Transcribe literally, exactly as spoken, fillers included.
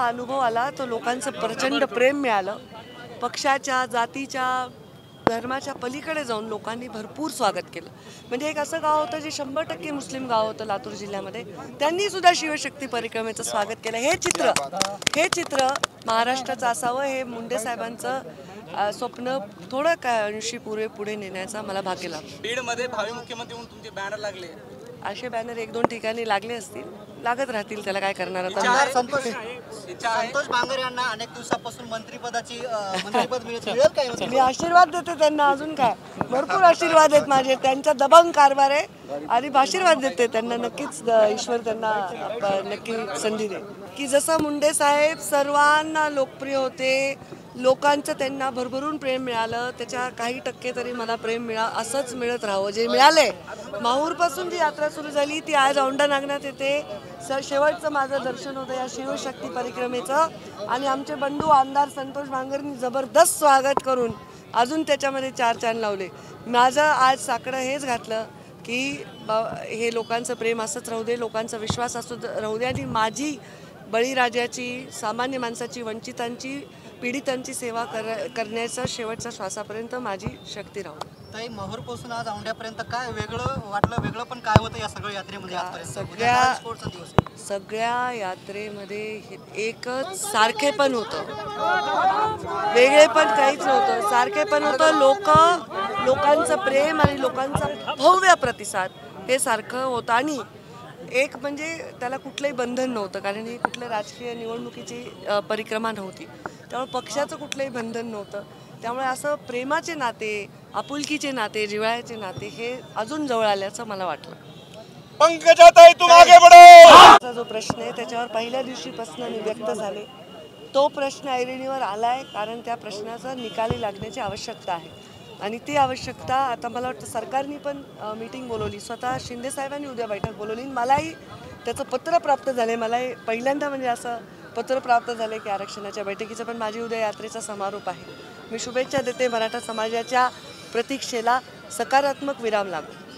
अनुभव आला तो लोकांचं प्रचंड प्रेम मिळालं. पक्षाच्या जातीच्या धर्माच्या पलीकडे जाऊन लोकांनी भरपूर स्वागत केलं. म्हणजे एक असं गाव होतं जे शंभर टक्के मुस्लिम गाव होतं लातूर जिल्ह्यामध्ये, त्यांनी सुद्धा शिवशक्ती परिक्रमेचं स्वागत केलं. हे चित्र हे चित्र महाराष्ट्राचं असावं हे मुंडे साहेबांचं स्वप्न थोडं काय अंशी पुरे पुढे नेण्याचा मला भाग्य लाभलं. बीडमध्ये भावी मुख्यमंत्री म्हणून तुमचे बॅनर लागले, असे बॅनर एक दोन ठिकाणी लागले असतील, लागत राहतील, त्याला काय करणार आता. संतोष संतोष बांगर यांना अनेक दिवसापासून मंत्रिपदाची मंत्रिपद मिळेल काय? मी आशीर्वाद देते त्यांना, अजून काय भरपूर आशीर्वाद आहेत माझे. त्यांचा दबंग कारभार आहे आणि आशीर्वाद देते त्यांना. नक्कीच ईश्वर त्यांना नक्की संधी दे. की जसं मुंडे साहेब सर्वांना लोकप्रिय होते, लोकांचं त्यांना भरभरून प्रेम मिळालं, त्याच्या काही टक्के तरी मला प्रेम मिळा असंच मिळत राहावं जे मिळालंय. माहूरपासून जी यात्रा सुरू झाली ती आज औंढा नागनाथ येते. स शेवटचं माझं दर्शन होतं या शिवशक्ती परिक्रमेचं आणि आमचे बंधू आमदार संतोष बांगरनी जबरदस्त स्वागत करून अजून त्याच्यामध्ये चार चांद लावले. माझं आज साकडं हेच घातलं की हे लोकांचं प्रेम असंच राहू दे, लोकांचा विश्वास असू राहू दे आणि माझी बळीराजाची, सामान्य माणसाची, वंचितांची, पीडितांची सेवा कर करण्याचा शेवटच्या श्वासापर्यंत माझी शक्ती राहू. ताई, माहूरपासून आज औंढ्यापर्यंत काय वेगळं वाटलं? वेगळं पण काय होतं या सगळ्या यात्रेमध्ये? सगळ्या सगळ्या यात्रेमध्ये एकच सारखे पण होतं, वेगळे पण काहीच नव्हतं. सारखे पण होतं. लोक लोकांचं प्रेम आणि लोकांचा भव्य प्रतिसाद हे सारखं होतं. आणि एक म्हणजे त्याला कुठलंही बंधन नव्हतं, कारण ही कुठल्या राजकीय निवडणुकीची परिक्रमा नव्हती, त्यामुळे पक्षाचं कुठलंही बंधन नव्हतं. त्यामुळे असं प्रेमाचे नाते, आपुलकीचे नाते, जिव्हाळ्याचे नाते हे अजून जवळ आल्याचं मला वाटलं. पंकजाताई तुम आगे बढ़ो. जो प्रश्न आहे त्याच्यावर पहिल्या दिवशीपासून मी व्यक्त झाले. तो प्रश्न ऐरणीवर आलाय कारण त्या प्रश्नाचा निकाली लागण्याची आवश्यकता आहे आणि ती आवश्यकता आता मला वाटतं सरकारने पण मीटिंग बोलवली, स्वतः शिंदे साहेबांनी उद्या बैठक बोलवली. मलाही त्याचं पत्र प्राप्त झाले. मलाही पहिल्यांदा म्हणजे असं पत्र प्राप्त झाले की आरक्षणाच्या बैठकीचं. पण माझी उद्या यात्रेचा समारोप आहे. मी शुभेच्छा देते. मराठा समाजाच्या प्रतीक्षेला सकारात्मक विराम लागो.